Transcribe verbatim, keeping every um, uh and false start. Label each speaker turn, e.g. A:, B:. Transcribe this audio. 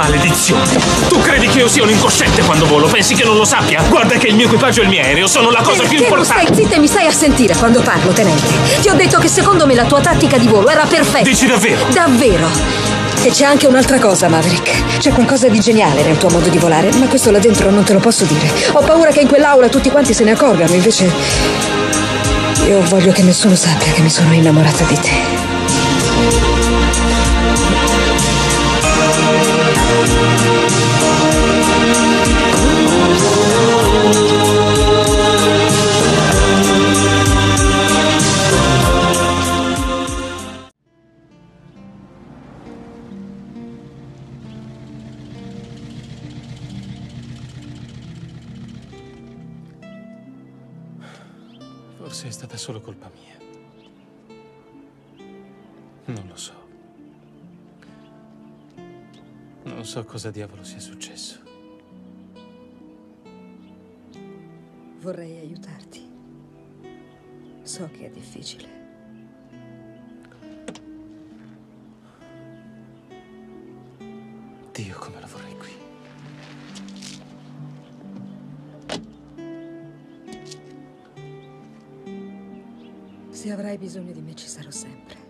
A: Maledizione! Tu credi che io sia un incosciente quando volo? Pensi che non lo sappia? Guarda che il mio equipaggio e il mio aereo sono la cosa più
B: Perché non
A: importante!
B: stai zitta e mi stai a sentire quando parlo, tenente? Ti ho detto che secondo me la tua tattica di volo era perfetta.
A: Dici davvero?
B: Davvero! E c'è anche un'altra cosa, Maverick. C'è qualcosa di geniale nel tuo modo di volare, ma questo là dentro non te lo posso dire. Ho paura che in quell'aula tutti quanti se ne accorgano, invece io voglio che nessuno sappia che mi sono innamorata di te.
A: Forse è stata solo colpa mia. Non lo so. Non so cosa diavolo sia successo.
B: Vorrei aiutarti. So che è difficile.
A: Dio, come la vorrei qui.
B: Se avrai bisogno di me ci sarò sempre.